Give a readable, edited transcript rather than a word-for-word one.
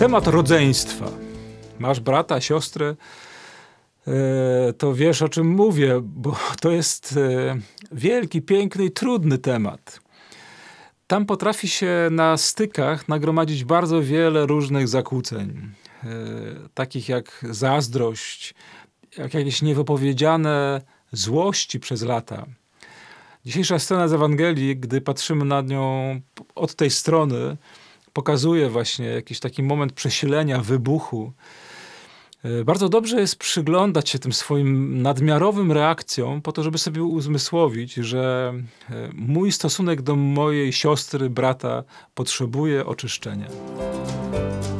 Temat rodzeństwa. Masz brata, siostrę, to wiesz, o czym mówię, bo to jest wielki, piękny i trudny temat. Tam potrafi się na stykach nagromadzić bardzo wiele różnych zakłóceń, takich jak zazdrość, jak jakieś niewypowiedziane złości przez lata. Dzisiejsza scena z Ewangelii, gdy patrzymy na nią od tej strony, pokazuje właśnie jakiś taki moment przesilenia, wybuchu. Bardzo dobrze jest przyglądać się tym swoim nadmiarowym reakcjom po to, żeby sobie uzmysłowić, że mój stosunek do mojej siostry, brata potrzebuje oczyszczenia.